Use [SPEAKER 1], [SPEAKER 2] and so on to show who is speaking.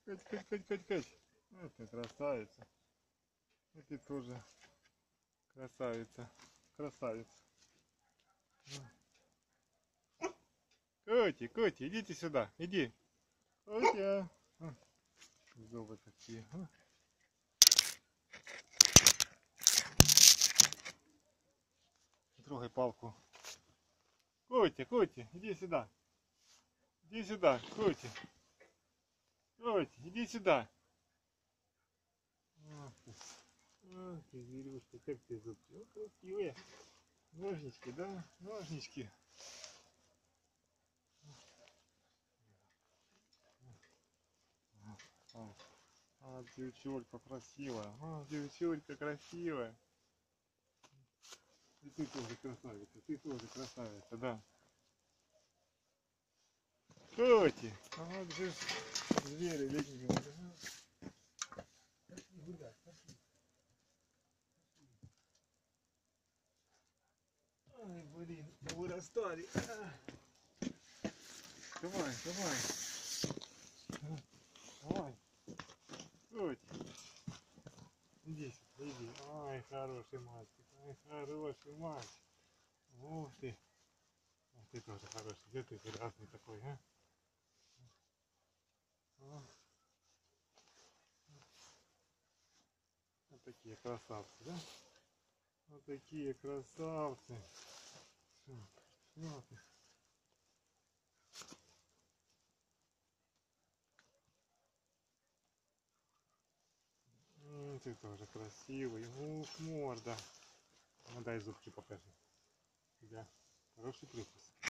[SPEAKER 1] Кать, Кать, Кать, Кать, Кать. Вот ты красавица. И ты тоже красавица. Красавица. Коти, Коти, идите сюда. Иди. Котя. Зубы какие. Не трогай палку. Котя, Котя, иди сюда. Иди сюда, Котя. Котя, иди сюда. Ах ты, зверюшка, как ты зубки. Вот красивые. Ножнички, да? Ножнички. Девчонка красивая. Девчонка красивая. И ты тоже красавица. Ты тоже красавица, да. Коти. Вот же звери летние. Ой, блин, вырастали. Давай, давай. Давай. Коти. Иди сюда, иди. Ай, хороший мальчик. Ай, хороший мальчик. Ух ты. Ты тоже хороший. Где ты прекрасный такой, а? Вот такие красавцы, да? Вот такие красавцы. Что ты? Ты тоже красивый. Ух, морда. Ну дай зубки покажи. У тебя хороший прикус.